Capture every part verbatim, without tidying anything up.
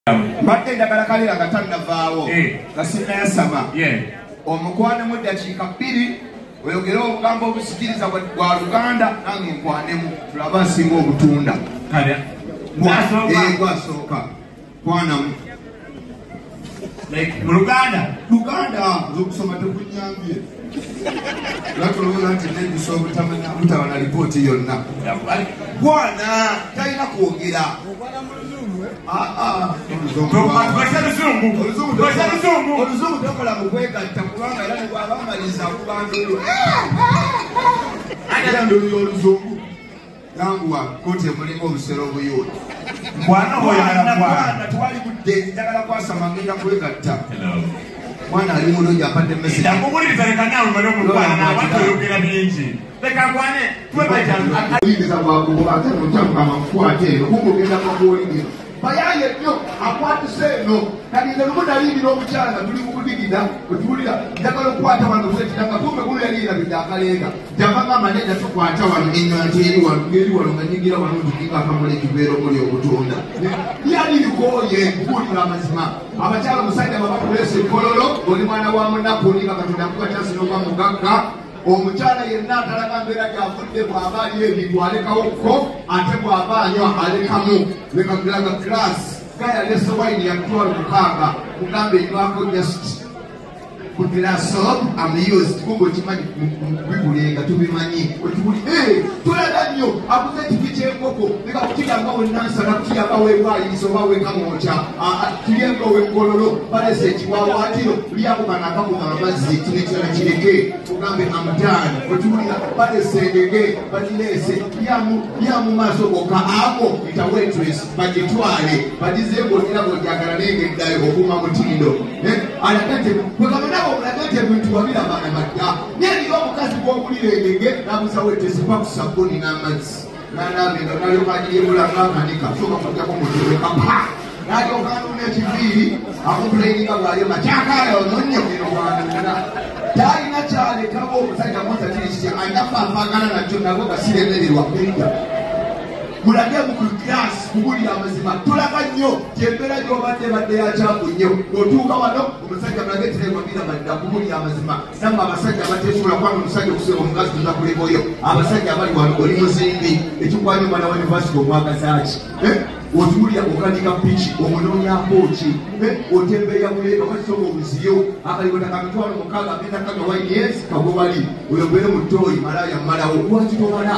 Mbadde njagala kalira nga tannavaawo nga sinnayasama omukwane mu ddakiika bbiri oyogere obugambo obusikiriza bwa Luganda nange nkwanemu tulaba nsinga obutunda gwasooka kwanamu mu Luganda Luganda zokusoma tekunyambye lwatulowooza nti negusa obutabana lipooti yonna bwana talina kwogera oluzungu tokola mu kwegatta kubanga era nebwabamaliza kubandulu anduluyo oluzungu yanguwa kooti emulinga obusero obuyuuda bwana twali budde njagala kwasama ngenda kwegatta mwana ali mulungi apadde message yakubuliriza leka nawe umale omulwana n'abantu oyogera bingi leka nkwane twebajaliza bwakuba ate notamuka amakukwate eno kugogenda kakuwolingiro bayaye nnyo akwatise eno kalinda lumu nalindira omukyala nga tuli kukudigida wetuwulira njagala okukwata wano sekitanga kumbe guno yaliyirabidde akalenga javanga amanenda tukwata wano enyanti eri wano ngeri wano nga nyigira wano ntukinga akamula ekibeera omuli obutunda yali likooye kubuulira amazima abakyala omusajja babakulesa ekololo oli mwana wa munaku nga katonda kukakyasi n'oba mugagga omukyala yenna atalaga mbeera gyavudde bw'aba ali ebintu alekawo ko ate bw'aba anywa alekamu lekagiraga kilasi gayalese wayini ya mitwalo mukaaga kugamba enywako just kugiraso amuyuzi tikugo kimanyi bigulenga tubimanyi wetubuli tulaga nnyo akuze ekifi ky'enkoko leka kukigamba wenansala kukigamba webwayiriza oba wekamwokya kiryenga wekololo balese ekiwawaatiro lyakubanaka ku amazzi kino ekirala kireke kugambe amutaani wetubulira balese engege bagirese lyamu maaso goka ako ita waitress bagitwale bagizengolera bojagala nengeddayo okuma mutindo alagate kwegamanabo omulagate ebintu wabirabana badda neriyo omukazi gw'obulira engege nabuza wetesi pa ku sabuni n'amazzi nanamenga nalyokagiryebulanga amanika soka kujjako mutewekapa nalyokanduna ekiviiri akomplaininga bwalyo makyakala ononyo enowanuna talina kyalekabo omusajja mosa kiri kiti anyafaafagana nakyo nabo gasiremererwa penda mulage mukugirasi kubulira amazima tulaga nnyo gyembeera gyobadde badde yakyaku nnyo otuuka wano omusajja mulage tiregwabira badda kubulira amazima namwe abasajja batesobola kubanga omusajja okusinga omukazi tuza kulekoyo abasajja abali wano oli muzimbi ekikwanya omwana wa univasity omwagazaaki otulya okanika piki omunonyaako ki otembeya muleega wakisoga obuziyo akalibota kamitwalo mukaaga agenda kaga wainesi kagobali oyo mbeere mu ttooyi malaya mmalawo lwaki tobala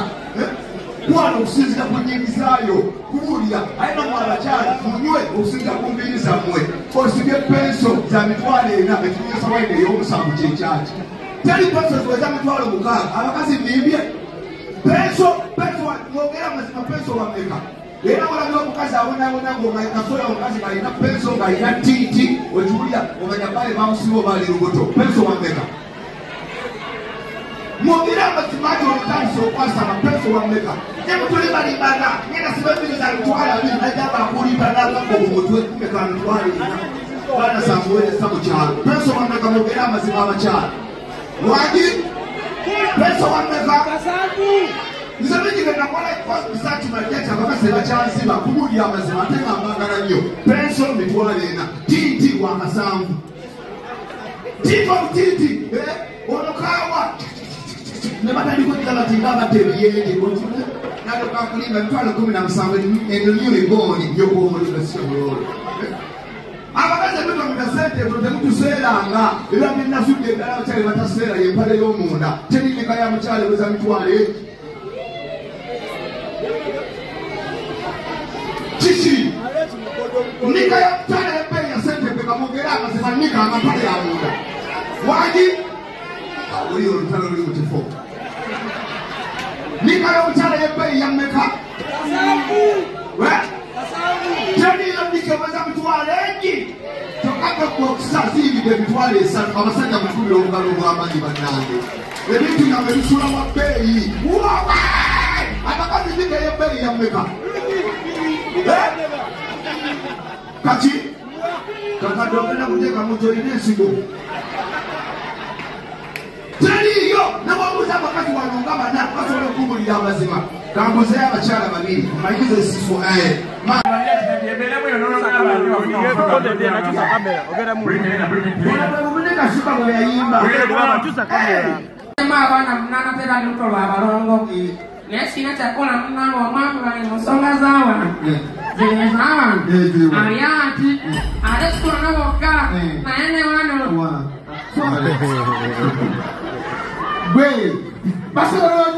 kwana okusinzira ku nnyingizaayo kubuulira ayina mu abakyala munywe okusinzira ku mbiiri zammwe osibye penso za mitwalo ena ekinyesa waine ey'omusanvu kyekyaki teri penso ziweza mitwalo mukaaga abakazi nimbye penso penso mwogera amazima penso wameka era walaga omukazi abonabona ngaakasola omukazi ng'alina penso ng'alina tiiti okiwulira omanya bale bamusiba obaali lubuto penso wameka mwogera amazima ati olutandisa okwasama penso wameka nemutuli balimbana ngenda sibebiriza mitwalo abiri najaba akulimba n'agamba omutwe kumeka mitwalo ina baana sanguweresa mu kyalo penso wameka mwogera amazima abakyala lwaki penso wameka nzabigire nakola research market abakase bakyansiba kubulira amazima ate ngambagala nnyo penso mitwalo ena tinti wakasanvu tiko tinti onokawa nebatandikotikalatingaabatebyenge nadokakulinga mitwalo kumi na musanvu enonyuliboni nyokuomulibasiobulolo abakazi ebitomita sente ezo temutuseeranga era binasudde eddala abakyali bataseera yempale y'omunda terineka ya mukyalo eweza mitwalo egi kiki nika ya mutala ebbeeyi ya sente pekamugera amazima nika amapale ya munda wagi oli olutalo luli mutifo nika ya mutala ebbeeyi ya mmeka teniyo nika eweza mitwalo egi tokaga okusaziibidde emitwalo esatu abasajja mukubira obugalo obw'amanyi bannange ebintu nabwe bisula wa bbeeyi wawa abakazi nika y'ebbeeyi ya mmeka kati kakadde ogenda kuteeka muntu olina ensigo teriyo nababuuza abakazi wano nga bana basobola okubulira amazima kambuzeyo abakyala babiri malikiza esifo Mariachi, adesso una bocca, ma è ne vanno. Wait, basta